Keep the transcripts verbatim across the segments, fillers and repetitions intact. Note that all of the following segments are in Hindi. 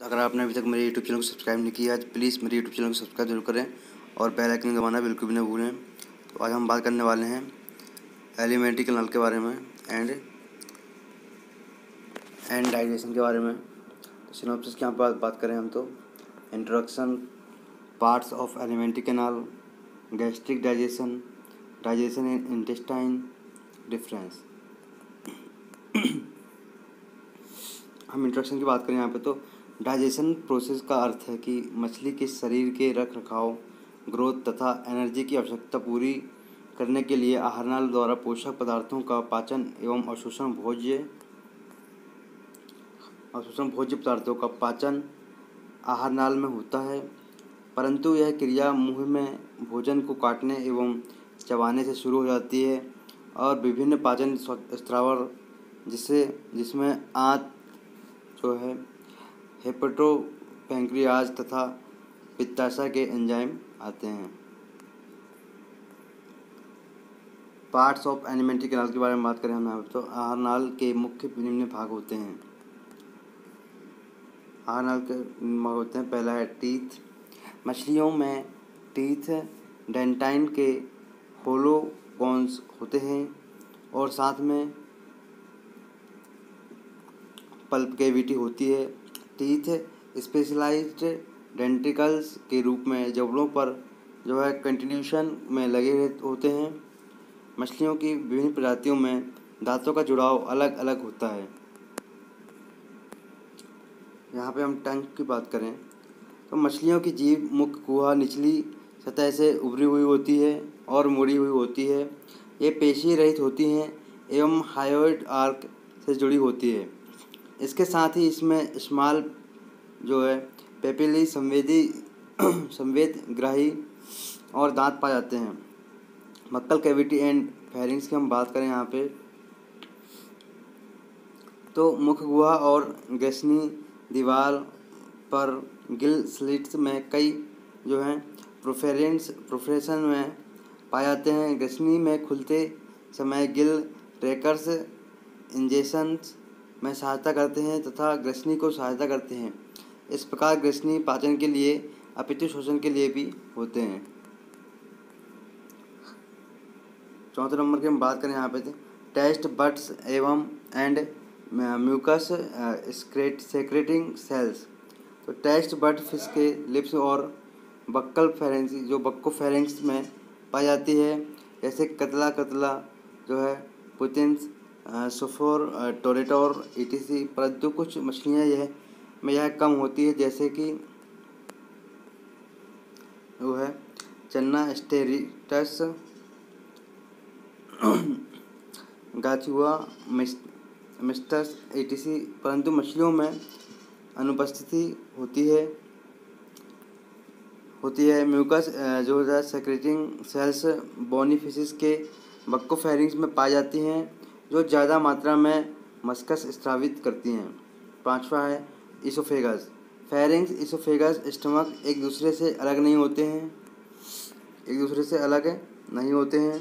अगर आपने अभी तक मेरे यूट्यूब चैनल को सब्सक्राइब नहीं किया है तो प्लीज़ मेरे यूट्यूब चैनल को सब्सक्राइब जरूर करें और बेल आइकन दबाना बिल्कुल भी ना भूलें। तो आज हम बात करने वाले हैं एलिमेंट्री कैनाल के बारे में एंड एंड डाइजेशन के बारे में। सिनॉप्सिस की यहाँ बात बात करें हम तो introduction, parts of alimentary canal, gastric digestion, digestion in intestine, difference. हम इंट्रोडक्शन की बात करें यहाँ पे तो डाइजेशन प्रोसेस का अर्थ है कि मछली के शरीर के रख रखाव, ग्रोथ तथा एनर्जी की आवश्यकता पूरी करने के लिए आहार नाल द्वारा पोषक पदार्थों का पाचन एवं अवशोषण भोज्य अवशोषण भोज्य पदार्थों का पाचन आहार नाल में होता है, परंतु यह क्रिया मुंह में भोजन को काटने एवं चबाने से शुरू हो जाती है और विभिन्न पाचन स्त्रावर जिससे जिसमें आंत जो है हेपेटो पैंक्रियाज तथा पित्ताशय के एंजाइम आते हैं। पार्ट्स ऑफ एलिमेंट्री कैनाल के बारे में बात करें हम यहाँ तो आहार नाल के मुख्य निम्न भाग होते हैं। आहार नाल के भाग होते हैं, पहला है टीथ। मछलियों में टीथ डेंटाइन के होलो बोन्स होते हैं और साथ में पल्प कैविटी होती है। टीथ स्पेशलाइज्ड डेंटिकल्स के रूप में जबड़ों पर जो है कंटिन्यूशन में लगे होते हैं। मछलियों की विभिन्न प्रजातियों में दांतों का जुड़ाव अलग अलग होता है। यहाँ पे हम टंग की बात करें तो मछलियों की जीभ मुख गुहा निचली सतह से उभरी हुई होती है और मुड़ी हुई होती है। ये पेशी रहित होती हैं एवं हायोइड आर्क से जुड़ी होती है। इसके साथ ही इसमें स्मॉल जो है पेपिली संवेदी संवेद ग्राही और दांत पाए जाते हैं। मक्कल कैविटी एंड फेरिंग्स की हम बात करें यहाँ पे तो मुख गुहा और ग्रेसनी दीवार पर गिल स्लिट्स में कई जो हैं प्रोफेरेंस प्रोफेशन में पाए जाते हैं। ग्रेसनी में खुलते समय गिल ट्रैकर्स इंजेक्शंस में सहायता करते हैं तथा ग्रेसनी को सहायता करते हैं। इस प्रकार ग्रेसनी पाचन के लिए अपितु शोषण के लिए भी होते हैं। चौथे नंबर की हम बात करें यहाँ पे टेस्ट बड्स एवं एंड म्यूकस सेक्रेटिंग सेल्स। तो टेस्ट बड फिश के लिप्स और बक्कल फेरेंस जो बक्को फेरेंस में पाई जाती है, जैसे कतला कतला जो है पुतिन्स सोफोर टोरेटोर ईटीसी। परंतु कुछ मछलियाँ यह में यह कम होती है, जैसे कि वो है चन्ना स्टेरिटस, गाचुआ मिस्टस ईटीसी। परंतु मछलियों में अनुपस्थिति होती है होती है म्यूकस जो है सेक्रेटिंग सेल्स बोनी फिशेस के बक्को फेरिंग्स में पाई जाती हैं, जो ज़्यादा मात्रा में मस्कस स्रावित करती हैं। पांचवा है इसोफेगस। फेरिंग्स इसोफेगस स्टमक एक दूसरे से अलग नहीं होते हैं एक दूसरे से अलग नहीं होते हैं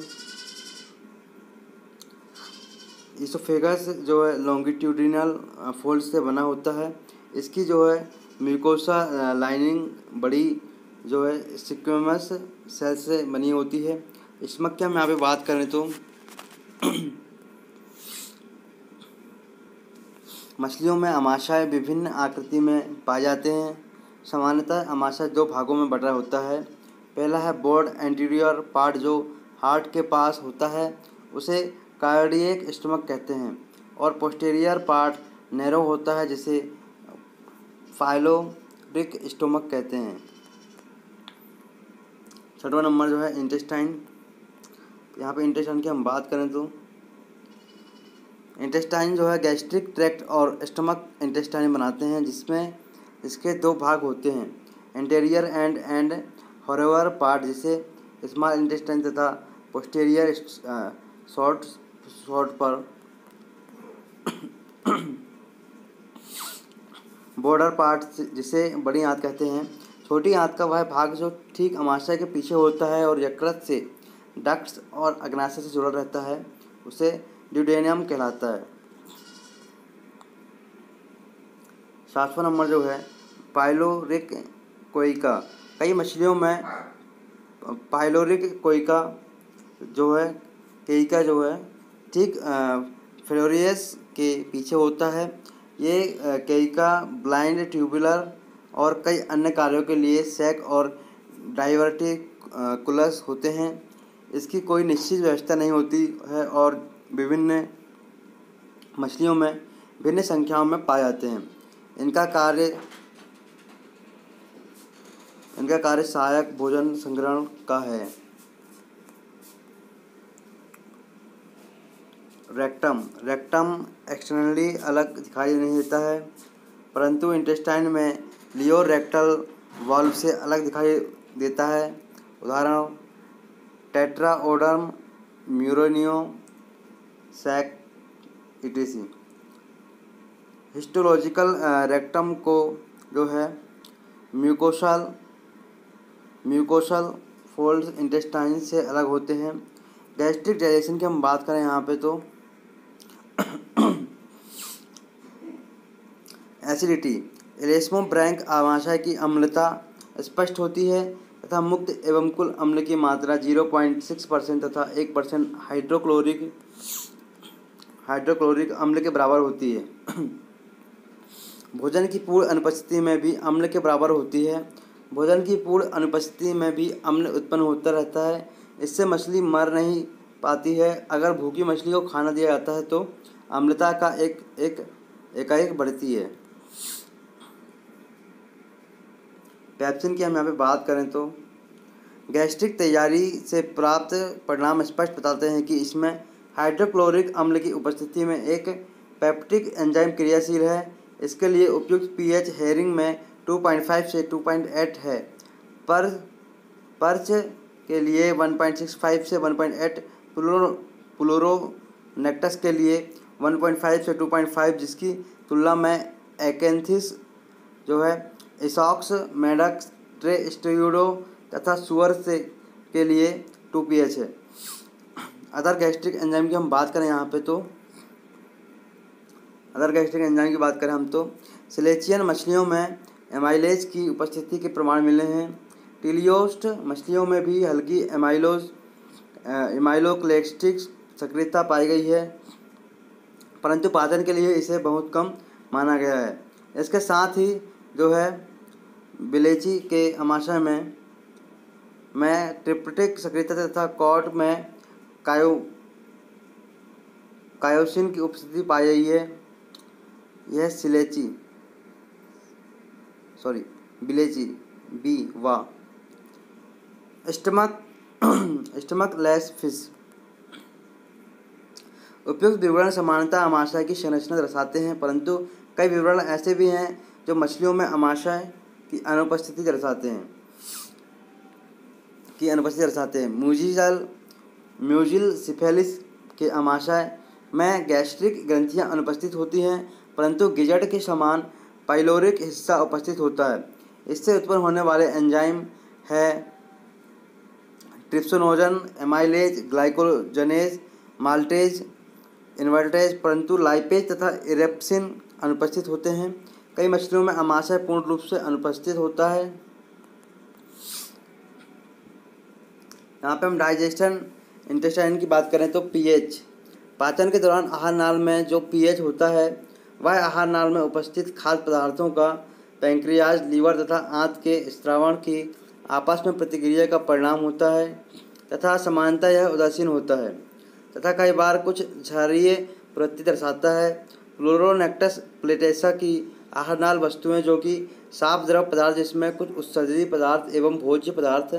इसोफेगस जो है लॉन्गिट्यूडिनल फोल्ड से बना होता है। इसकी जो है म्यूकोसा लाइनिंग बड़ी जो है सिक्वेमस सेल से बनी होती है। स्टमक की हम यहाँ पे बात करें तो मछलियों में अमाशय विभिन्न आकृति में पाए जाते हैं। सामान्यतः अमाशय दो भागों में बटा होता है। पहला है बोर्ड एंटीरियर पार्ट जो हार्ट के पास होता है, उसे कार्डियक स्टमक कहते हैं, और पोस्टीरियर पार्ट नैरो होता है, जिसे फाइलोरिक स्टमक कहते हैं। छठवां नंबर जो है इंटेस्टाइन। यहाँ पे इंटेस्टाइन की हम बात करें तो इंटेस्टाइन जो है गैस्ट्रिक ट्रैक्ट और स्टमक इंटेस्टाइन बनाते हैं, जिसमें इसके दो भाग होते हैं, इंटीरियर एंड एंड हॉरेवर पार्ट जिसे स्मॉल इंटेस्टाइन तथा पोस्टीरियर शॉर्ट शॉर्ट पर बॉर्डर पार्ट जिसे बड़ी आंत कहते हैं। छोटी आंत का वह भाग जो ठीक अमाशय के पीछे होता है और यकृत से डक्ट्स और अग्नाशय से जुड़ा रहता है, उसे ड्यूडेनियम कहलाता है। सातवां नंबर जो है पाइलोरिक कोइका। कई मछलियों में पाइलोरिक कोइका जो है कोइका जो है ठीक फ्लोरियस के पीछे होता है। ये कोइका ब्लाइंड ट्यूबुलर और कई अन्य कार्यों के लिए सैक और डाइवर्टिकुलस होते हैं। इसकी कोई निश्चित व्यवस्था नहीं होती है और विभिन्न मछलियों में भिन्न संख्याओं में पाए जाते हैं। इनका कार्य इनका कार्य सहायक भोजन संग्रहण का है। रेक्टम रेक्टम एक्सटर्नली अलग दिखाई नहीं देता है, परंतु इंटेस्टाइन में लियोर रेक्टल वाल्व से अलग दिखाई देता है। उदाहरण टेट्राओडर्म, म्यूरेनियो, सैक इटीसी। हिस्टोलॉजिकल रेक्टम को जो है म्यूकोसल म्यूकोसल फोल्ड्स इंटेस्टाइन से अलग होते हैं। गैस्ट्रिक डाइजेशन की हम बात करें यहाँ पे तो एसिडिटी एलेस्मोब्रैंक आमाशय की अम्लता स्पष्ट होती है तथा मुक्त एवं कुल अम्ल की मात्रा ज़ीरो पॉइंट सिक्स परसेंट तथा एक परसेंट हाइड्रोक्लोरिक हाइड्रोक्लोरिक अम्ल के बराबर होती है। भोजन की पूर्ण अनुपस्थिति में भी अम्ल के बराबर होती है। भोजन की पूर्ण अनुपस्थिति में भी अम्ल उत्पन्न होता रहता है। इससे मछली मर नहीं पाती है। अगर भूखी मछली को खाना दिया जाता है तो अम्लता का एक एक एकाएक बढ़ती है। पेप्सिन की हम यहाँ पे बात करें तो गैस्ट्रिक तैयारी से प्राप्त परिणाम स्पष्ट बताते हैं कि इसमें हाइड्रोक्लोरिक अम्ल की उपस्थिति में एक पेप्टिक एंजाइम क्रियाशील है। इसके लिए उपयुक्त पीएच हेरिंग में टू पॉइंट फाइव से टू पॉइंट एट है, पर पर्च के लिए वन पॉइंट सिक्स फाइव से one point eight, pleuro pleuronectes के लिए वन पॉइंट फाइव से टू पॉइंट फाइव, जिसकी तुलना में एकेंथिस जो है इसॉक्स, मेडक्स, ट्रेस्टियोडो तथा सुअर से के लिए टू पीएच है। अदर गैस्ट्रिक एंजाइम की हम बात करें यहाँ पे तो अदर गैस्ट्रिक एंजाइम की बात करें हम तो सिलेचियन मछलियों में एमाइलेज की उपस्थिति के प्रमाण मिले हैं। टिलियोस्ट मछलियों में भी हल्की एमाइलोज एमाइलोक्लेस्टिक सक्रियता पाई गई है, परंतु पाचन के लिए इसे बहुत कम माना गया है। इसके साथ ही जो है बिलेची के आमाशय में में ट्रिप्टिक सक्रियता तथा कॉड में कायो कायोसिन की उपस्थिति पाई गई है। यह सिलेची सॉरी बिलेची बी वा स्टमक स्टमक लेस फिश। उपयुक्त विवरण समानता आमाशय की संरचना दर्शाते हैं, परंतु कई विवरण ऐसे भी हैं जो मछलियों में आमाशय की अनुपस्थिति दर्शाते हैं की अनुपस्थिति दर्शाते हैं। म्यूजिल म्यूजिल सिफेलिस के आमाशय में गैस्ट्रिक ग्रंथियां अनुपस्थित होती हैं, परंतु गिजड़ के समान पाइलोरिक हिस्सा उपस्थित होता है। इससे उत्पन्न होने वाले एंजाइम है trypsinogen, amylase, glycogenase, maltase, invertase, परंतु लाइपेज तथा इरेप्सिन अनुपस्थित होते हैं। कई मछलियों में आमाशय पूर्ण रूप से अनुपस्थित होता है। यहाँ पे हम डाइजेशन इंटेस्टाइन की बात करें तो पीएच पाचन के दौरान आहार नाल में जो पीएच होता है वह आहार नाल में उपस्थित खाद्य पदार्थों का पैंक्रियाज, लीवर तथा आंत के स्रावण की आपस में प्रतिक्रिया का परिणाम होता है तथा सामान्यतः यह उदासीन होता है तथा कई बार कुछ क्षारीय प्रवृत्ति दर्शाता है। प्लूरोनेक्टस प्लेटेसा की आहार नाल वस्तुएं जो कि साफ द्रव पदार्थ जिसमें कुछ उत्सर्जनीय पदार्थ एवं भोज्य पदार्थ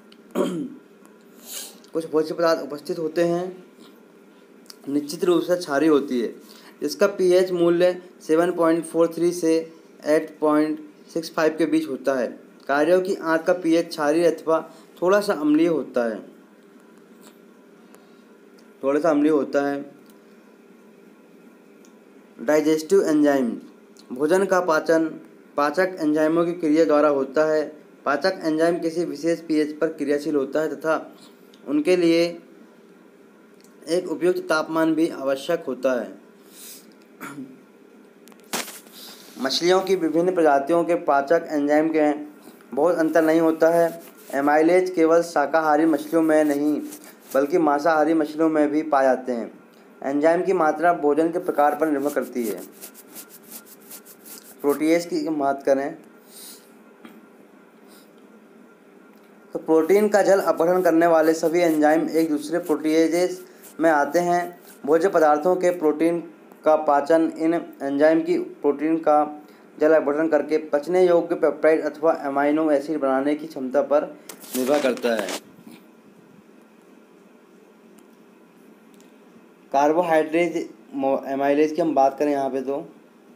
कुछ भोज्य पदार्थ उपस्थित होते हैं, निश्चित रूप से क्षारीय होती है। इसका पीएच मूल्य सेवन पॉइंट फोर थ्री से एट पॉइंट सिक्स फाइव के बीच होता है। कार्यों की आंत का पीएच क्षारीय अथवा थोड़ा सा अम्लीय होता है थोड़ा सा अम्लीय होता है। डाइजेस्टिव एंजाइम भोजन का पाचन पाचक एंजाइमों की क्रिया द्वारा होता है। पाचक एंजाइम किसी विशेष पीएच पर क्रियाशील होता है तथा उनके लिए एक उपयुक्त तापमान भी आवश्यक होता है। मछलियों की विभिन्न प्रजातियों के पाचक एंजाइम के बहुत अंतर नहीं होता है। एमाइलेज केवल शाकाहारी मछलियों में नहीं बल्कि मांसाहारी मछलियों में भी पाए जाते हैं। एंजाइम की मात्रा भोजन के प्रकार पर निर्भर करती है। प्रोटीएज की बात करें तो प्रोटीन का जल अपहरण करने वाले सभी एंजाइम एक दूसरे प्रोटीएजेस में आते हैं। भोज्य पदार्थों के प्रोटीन का पाचन इन एंजाइम की प्रोटीन का जल अपहरण करके पचने योग्य पेप्टाइड अथवा अमीनो एसिड बनाने की क्षमता पर निर्भर करता है। कार्बोहाइड्रेट एमाइलेज की हम बात करें यहाँ पे तो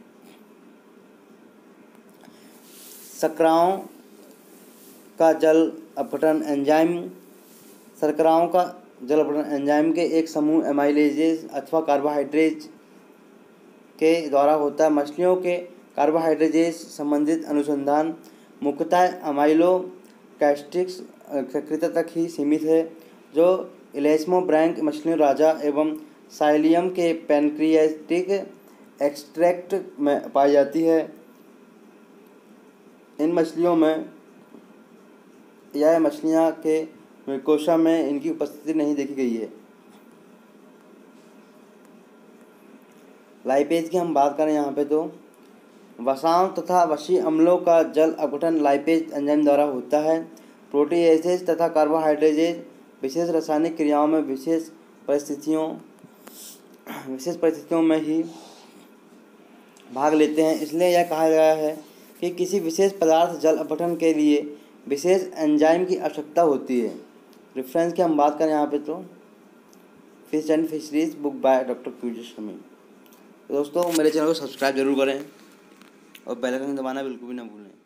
शर्कराओं का जल अपघटन एंजाइम शर्कराओं का जल अपघटन एंजाइम के एक समूह एमाइलेजेज अथवा कार्बोहाइड्रेट के द्वारा होता है। मछलियों के कार्बोहाइड्रेट संबंधित अनुसंधान मुख्यतः अमाइलो कैस्टिक्स सक्रियता तक ही सीमित है, जो इलेस्मोब्रैंक मछलियों राजा एवं साइलियम के पैनक्रियाटिक एक्सट्रैक्ट में पाई जाती है। इन मछलियों में यह मछलियाँ के म्यूकोसा में इनकी उपस्थिति नहीं देखी गई है। लाइपेज की हम बात करें यहाँ पे तो वसाओं तथा वसी अम्लों का जल अपघटन लाइपेज एंजाइम द्वारा होता है। प्रोटीएजेज तथा कार्बोहाइड्रेजेज विशेष रासायनिक क्रियाओं में विशेष परिस्थितियों विशेष परिस्थितियों में ही भाग लेते हैं। इसलिए यह कहा गया है कि किसी विशेष पदार्थ जल अपघटन के लिए विशेष एंजाइम की आवश्यकता होती है। रेफरेंस की हम बात करें यहाँ पे तो fish and fisheries book by doctor Piyush Shami. दोस्तों मेरे चैनल को सब्सक्राइब जरूर करें और बेल आइकन दबाना बिल्कुल भी ना भूलें।